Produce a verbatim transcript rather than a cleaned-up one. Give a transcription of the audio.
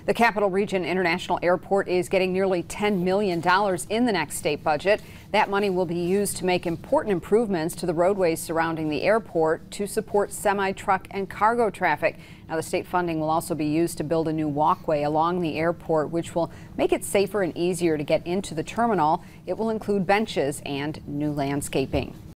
The Capital Region International Airport is getting nearly ten million dollars in the next state budget. That money will be used to make important improvements to the roadways surrounding the airport to support semi-truck and cargo traffic. Now, the state funding will also be used to build a new walkway along the airport, which will make it safer and easier to get into the terminal. It will include benches and new landscaping.